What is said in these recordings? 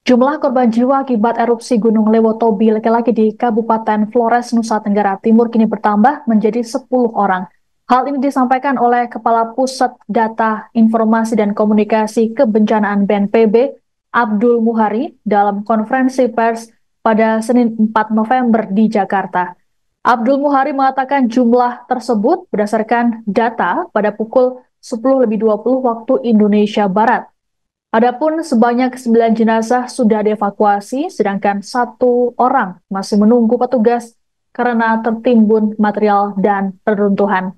Jumlah korban jiwa akibat erupsi Gunung Lewotobi laki-laki di Kabupaten Flores, Nusa Tenggara Timur kini bertambah menjadi 10 orang. Hal ini disampaikan oleh Kepala Pusat Data Informasi dan Komunikasi Kebencanaan BNPB, Abdul Muhari, dalam konferensi pers pada Senin 4 November di Jakarta. Abdul Muhari mengatakan jumlah tersebut berdasarkan data pada pukul 10.20 waktu Indonesia Barat. Adapun sebanyak 9 jenazah sudah dievakuasi, sedangkan 1 orang masih menunggu petugas karena tertimbun material dan reruntuhan.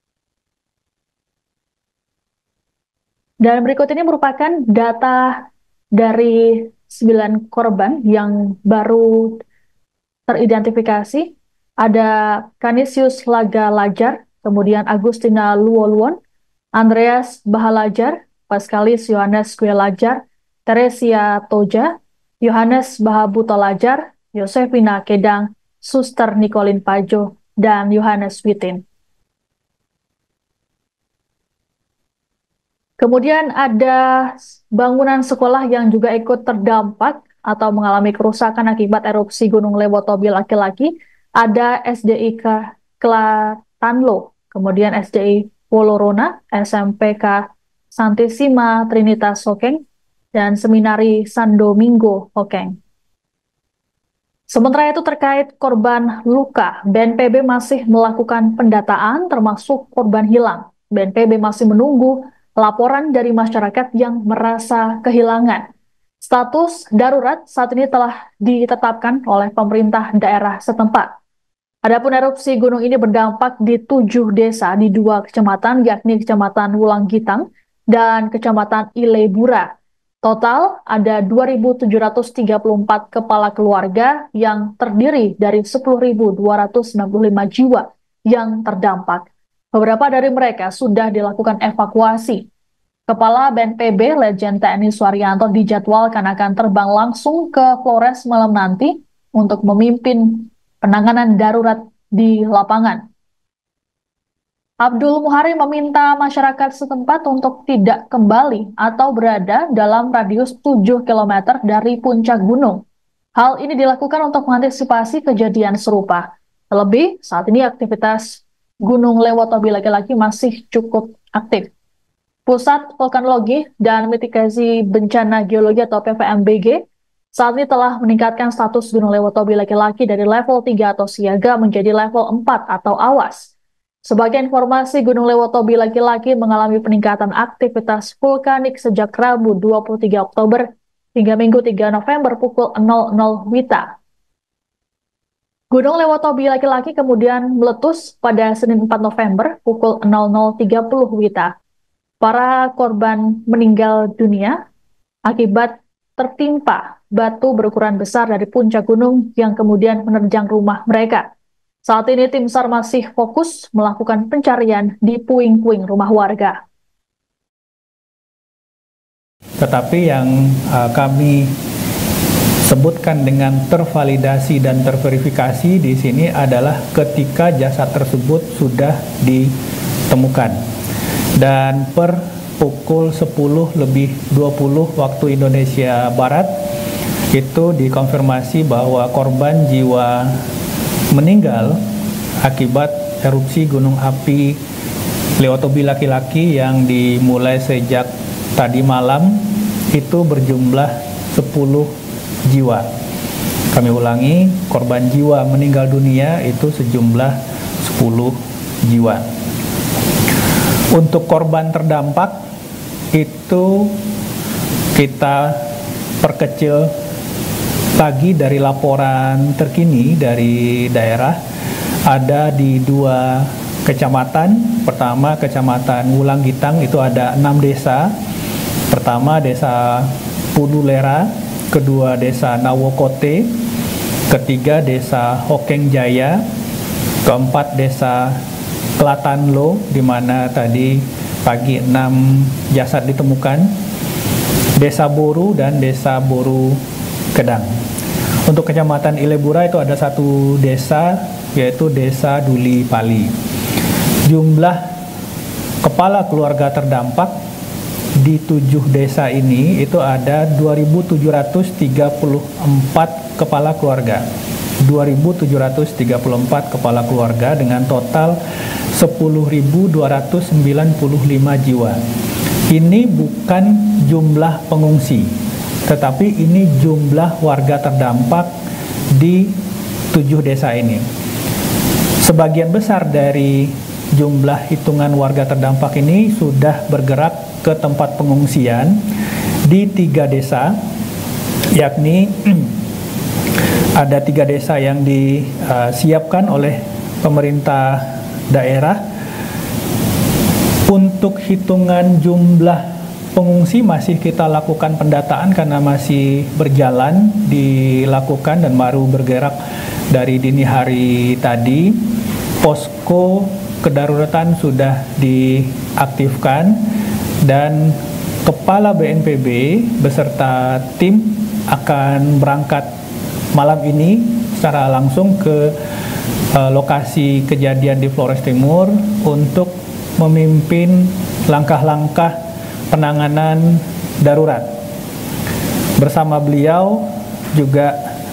Dan berikut ini merupakan data dari 9 korban yang baru teridentifikasi. Ada Canisius Laga Lajar, kemudian Agustina Luoluon, Andreas Bahalajar, Pascalis Yohanes Guelajar, Teresia Toja, Yohanes Bahabuto Lajar, Yosefina Kedang, Suster Nicolin Pajo, dan Yohanes Witin. Kemudian ada bangunan sekolah yang juga ikut terdampak atau mengalami kerusakan akibat erupsi Gunung Lewotobi laki-laki. Ada SDI Klatanlo, kemudian SDI Wolorona, SMPK Santissima Trinitas Hokeng, dan Seminari San Domingo Hokeng. Sementara itu terkait korban luka, BNPB masih melakukan pendataan termasuk korban hilang. BNPB masih menunggu laporan dari masyarakat yang merasa kehilangan. Status darurat saat ini telah ditetapkan oleh pemerintah daerah setempat. Adapun erupsi gunung ini berdampak di 7 desa di 2 kecamatan, yakni Kecamatan Wulanggitang dan Kecamatan Ilebura. Total ada 2.734 kepala keluarga yang terdiri dari 10.295 jiwa yang terdampak. Beberapa dari mereka sudah dilakukan evakuasi. Kepala BNPB Letjen TNI Suharyanto dijadwalkan akan terbang langsung ke Flores malam nanti untuk memimpin penanganan darurat di lapangan. Abdul Muhari meminta masyarakat setempat untuk tidak kembali atau berada dalam radius 7 km dari puncak gunung. Hal ini dilakukan untuk mengantisipasi kejadian serupa. Terlebih, saat ini aktivitas Gunung Lewotobi laki-laki masih cukup aktif. Pusat Vulkanologi dan Mitigasi Bencana Geologi atau PVMBG saat ini telah meningkatkan status Gunung Lewotobi laki-laki dari level 3 atau siaga menjadi level 4 atau awas. Sebagai informasi, Gunung Lewotobi laki-laki mengalami peningkatan aktivitas vulkanik sejak Rabu 23 Oktober hingga Minggu 3 November pukul 00 WITA. Gunung Lewotobi laki-laki kemudian meletus pada Senin 4 November pukul 00.30 WITA. Para korban meninggal dunia akibat tertimpa batu berukuran besar dari puncak gunung yang kemudian menerjang rumah mereka. Saat ini tim SAR masih fokus melakukan pencarian di puing-puing rumah warga. Tetapi yang kami sebutkan dengan tervalidasi dan terverifikasi di sini adalah ketika jasad tersebut sudah ditemukan. Dan per pukul 10.20 waktu Indonesia Barat itu dikonfirmasi bahwa korban jiwa meninggal akibat erupsi gunung api Lewotobi laki-laki yang dimulai sejak tadi malam itu berjumlah 10 jiwa. Kami ulangi, korban jiwa meninggal dunia itu sejumlah 10 jiwa. Untuk korban terdampak itu kita perkecil lagi dari laporan terkini dari daerah. Ada di 2 kecamatan. Pertama Kecamatan Wulanggitang itu ada 6 desa. Pertama Desa Pudulera, kedua Desa Nawokote, ketiga Desa Hokeng Jaya, keempat Desa Klatanlo di mana tadi pagi 6 jasad ditemukan, Desa Boru dan Desa Boru Kedang. Untuk Kecamatan Ilebura itu ada 1 desa yaitu Desa Duli Pali. Jumlah kepala keluarga terdampak di 7 desa ini itu ada 2.734 kepala keluarga. 2.734 kepala keluarga dengan total 10.295 jiwa. Ini bukan jumlah pengungsi, tetapi ini jumlah warga terdampak di 7 desa ini. Sebagian besar dari jumlah hitungan warga terdampak ini sudah bergerak ke tempat pengungsian di 3 desa, yakni ada 3 desa yang disiapkan oleh pemerintah daerah. Untuk hitungan jumlah pengungsi masih kita lakukan pendataan karena masih berjalan dilakukan dan baru bergerak dari dini hari tadi. Posko kedaruratan sudah diaktifkan dan Kepala BNPB beserta tim akan berangkat malam ini secara langsung ke lokasi kejadian di Flores Timur untuk memimpin langkah-langkah penanganan darurat. Bersama beliau juga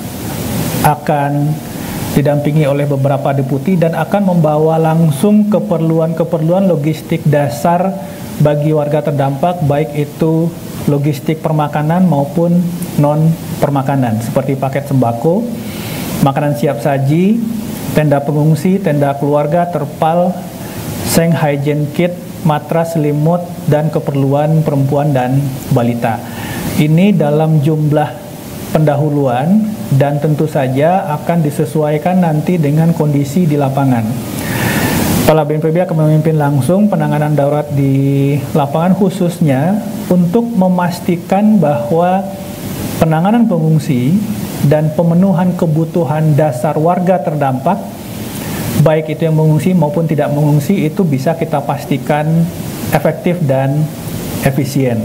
akan didampingi oleh beberapa deputi dan akan membawa langsung keperluan-keperluan logistik dasar bagi warga terdampak, baik itu logistik permakanan maupun non permakanan seperti paket sembako, makanan siap saji, tenda pengungsi, tenda keluarga, terpal, seng hygiene kit, matras, selimut, dan keperluan perempuan dan balita. Ini dalam jumlah pendahuluan dan tentu saja akan disesuaikan nanti dengan kondisi di lapangan. Kepala BNPB akan memimpin langsung penanganan darurat di lapangan, khususnya untuk memastikan bahwa penanganan pengungsi dan pemenuhan kebutuhan dasar warga terdampak, baik itu yang mengungsi maupun tidak mengungsi, itu bisa kita pastikan efektif dan efisien.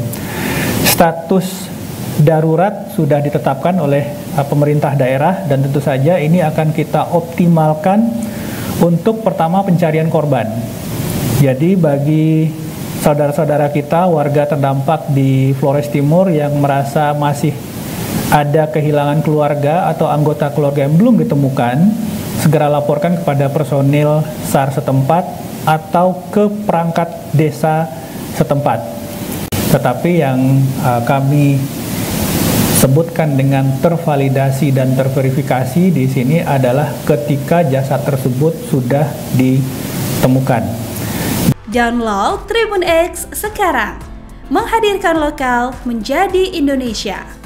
Status darurat sudah ditetapkan oleh pemerintah daerah dan tentu saja ini akan kita optimalkan untuk pertama pencarian korban. Jadi bagi saudara-saudara kita warga terdampak di Flores Timur yang merasa masih ada kehilangan keluarga atau anggota keluarga yang belum ditemukan, segera laporkan kepada personil SAR setempat atau ke perangkat desa setempat. Tetapi yang kami sebutkan dengan tervalidasi dan terverifikasi di sini adalah ketika jasad tersebut sudah ditemukan. Download Tribun X sekarang, menghadirkan lokal menjadi Indonesia.